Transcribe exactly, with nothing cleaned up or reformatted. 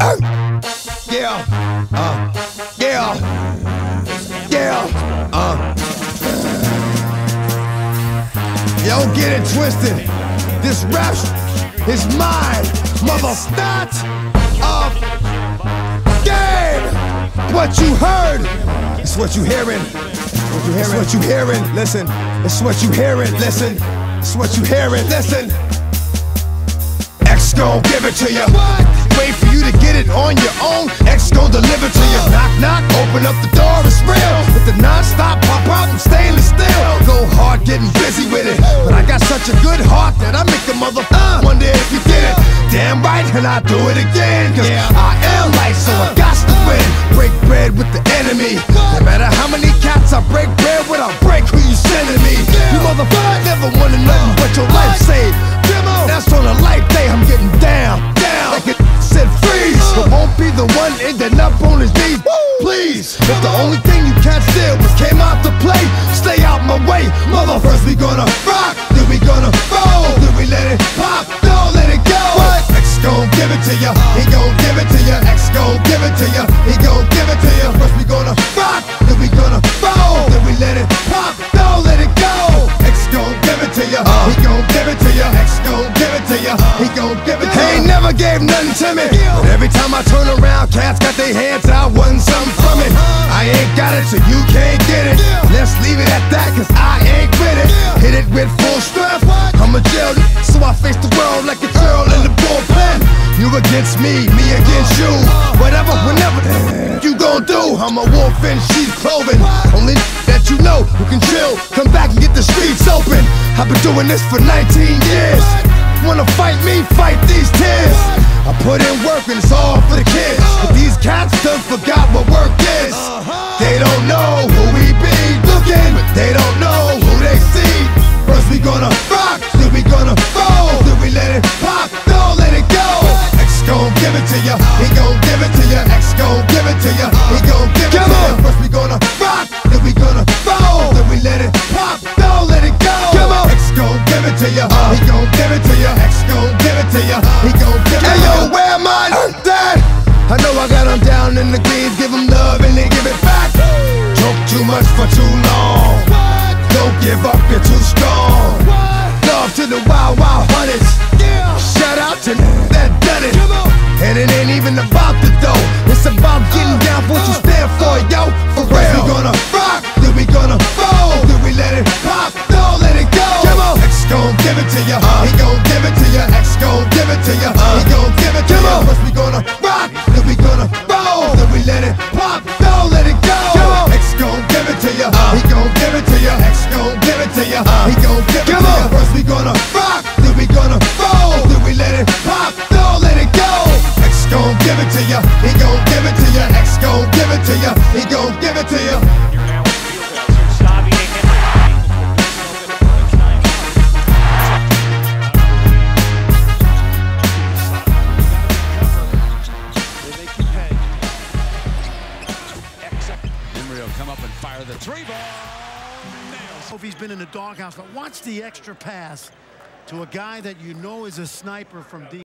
Uh, yeah, uh, yeah, yeah, uh. Yo, get it twisted. This rap is mine, mother not of game. What you heard, it's what you hearing. What you hearing? It's what you hearing. Listen, it's what you hearing. Listen, it's what you hearing. Listen. X gon' give it to you. What? Wait for you to get it on your own. X gon' deliver to you. Knock, knock, open up the door, it's real. With the non-stop pop out and stainless steel. Go hard getting busy with it. But I got such a good heart that I make the mother uh, wonder if you did it. Damn right, and I do it again. Cause yeah. I am light, so I got to win. Break bread with the enemy. No matter how many cats I break bread with, I'll break who you sending me. You motherfucker never wanted nothing but your life saved. That's on a light day, I'm getting down, down. Like it said freeze, but won't be the one ending up on his knees. Please, if the only thing you can't steal was came out to play, stay out my way. Mother, first we gonna rock, then we gonna roll, then we let it pop, don't let it go. What? X gon' give it to ya, he gon' give it to ya. X gon' give it to ya, he gon' give it to ya. First we gonna rock, then we gonna roll, then we let it pop, don't let it go. X gon' give it to ya, uh, he gon' give it to ya. X gon' give it to ya, he gon' give it to ya. He ain't never gave nothing to me, but every time I turn around, cats got their hands out, wanting something from it. I ain't got it, so you can't get it. Let's leave it at that, cause I ain't with it. Hit it with full strength, I'm a jail, so I face the world like a girl in the bullpen. You against me, me against you. Whatever, whenever you gon' do, I'm a wolf in sheep's clothing. Only that you know who can chill, come back and get the streets open. I've been doing this for nineteen years. Wanna fight me, fight these tears. I put in work and it's all for the kids. But these cats done forgot what work is. They don't know who we be looking, but they don't know who they see. First we gonna rock, then we gonna roll, then we let it pop, don't let it go. X gon' give it to ya, he gon' give it to ya. X gon' give it to ya, he gon' give it to ya. First we gonna rock, then we gonna roll, then we let it pop, don't let it go. X gon' give it to ya, he gon' give it to ya. X gon' give it to ya, he gon' give it to ya. Hey yo, where am I? Dad, I know I got them down in the greens, give them love and they give it back. Talk too much for too long. Don't give up, you're too strong. Love to the wild, wild hunters. Shout out to that done it. And it ain't even about the dough, it's about getting down for what you stand for, yo. For real. We gonna rock, then we gonna roll, then we let it pop, don't let it go. X gon' give it to ya, he gon' give it to ya. X gon' give it to ya, he gon' give it to ya. First we gonna rock, then we gonna roll, then we let it pop, don't let it go. X gon' give it to ya, he gon' give it to ya. X gon' give it to ya, he gon' give it to ya. First we gonna rock, then we gonna roll, then we let it pop, don't let it go. X gon' give it to ya, he gon' give it to ya. X gon' give it to ya, he gon' give it to ya. Come up and fire the three ball. Nails. If he's been in the doghouse, but watch the extra pass to a guy that you know is a sniper from deep.